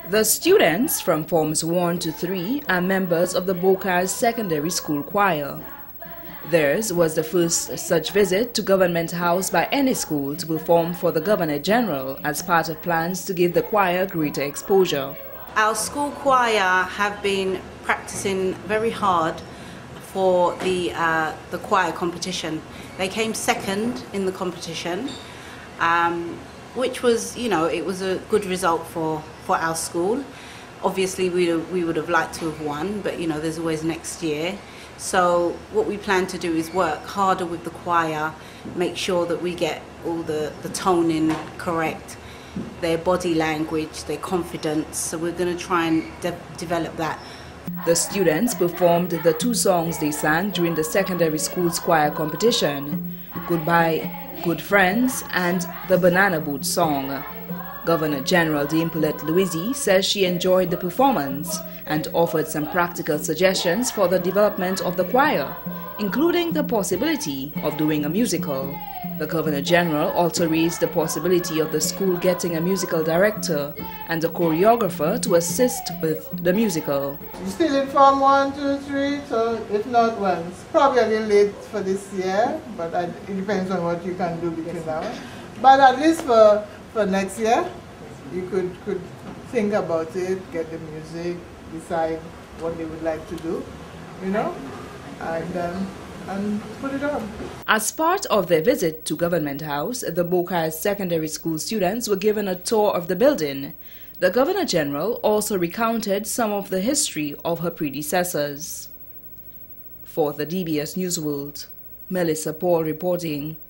The students from Forms 1 to 3 are members of the Bokars Secondary School Choir. Theirs was the first such visit to Government House by any school to perform for the Governor General as part of plans to give the choir greater exposure. Our school choir have been practicing very hard for the choir competition. They came second in the competition, which was, it was a good result for our school. Obviously, we would have liked to have won, but there's always next year. So what we plan to do is work harder with the choir, make sure that we get all the toning correct, their body language, their confidence. So we're going to try and develop that. The students performed the two songs they sang during the secondary school's choir competition, Goodbye, Good Friends and the Banana Boat song. Governor General Dame Paulette Louisi says she enjoyed the performance and offered some practical suggestions for the development of the choir, including the possibility of doing a musical. The Governor General also raised the possibility of the school getting a musical director and a choreographer to assist with the musical. You're still in Form 1, 2, 3, so if not, well, it's probably a little late for this year, but it depends on what you can do between now. But at least for next year, you could think about it, get the music, decide what they would like to do, and put it on. As part of their visit to Government House, the Bokars Secondary School students were given a tour of the building. The Governor General also recounted some of the history of her predecessors. For the DBS News World, Melissa Paul reporting.